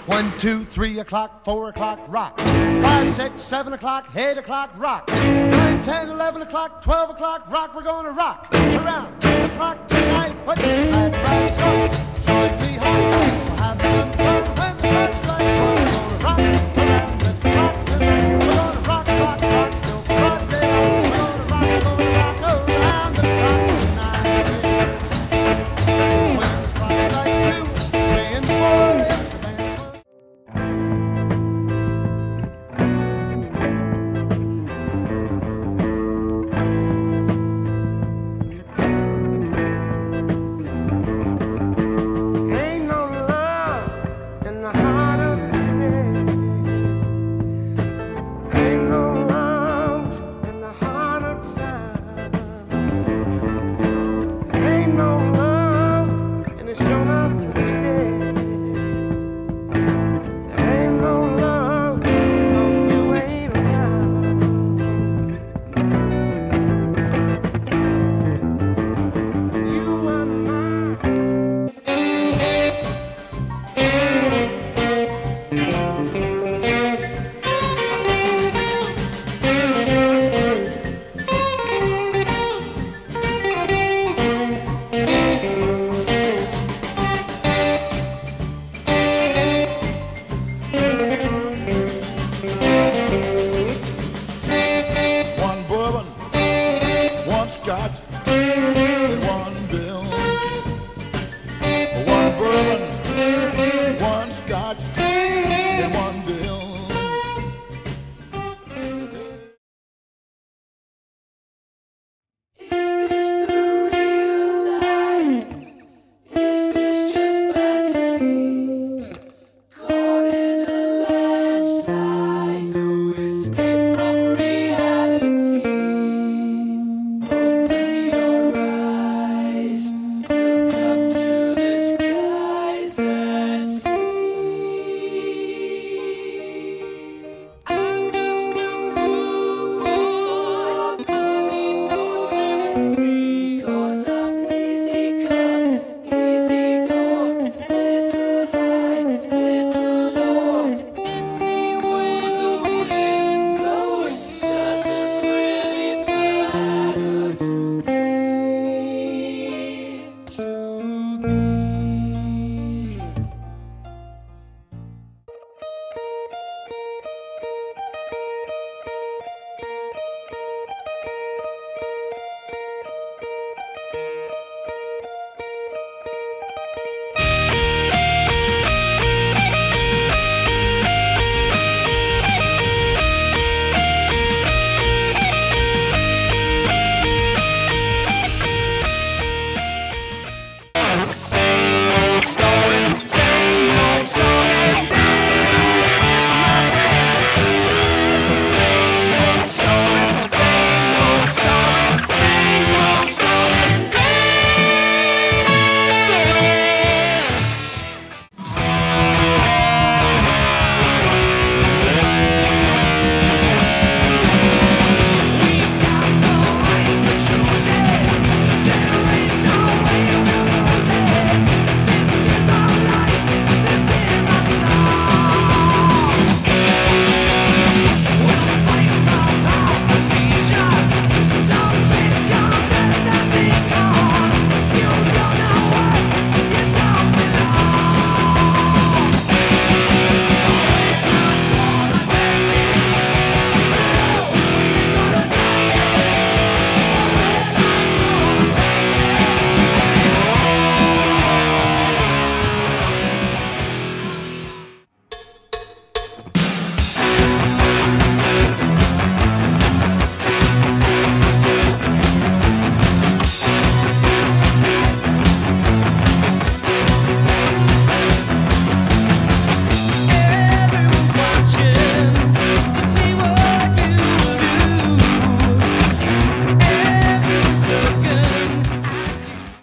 1, 2, 3 o'clock, 4 o'clock, rock. 5, 6, 7 o'clock, 8 o'clock, rock. 9, 10, 11 o'clock, 12 o'clock, rock. We're gonna rock around the clock tonight. Put your glad rags on, join me home. We'll have some fun when the clock strikes one. We're gonna rock around the clock tonight. We're gonna rock, rock, rock till broad daylight. We're gonna rock around the clock tonight. When the clock strikes 2, 3, and 4, if the band's slow. Ain't no love in the heart of the city. Ain't no love in the heart of town. Ain't no love and it's sure not free. There ain't no love 'cause you ain't around. You are mine. One bourbon, one scotch, and one bill. One bourbon, one scotch,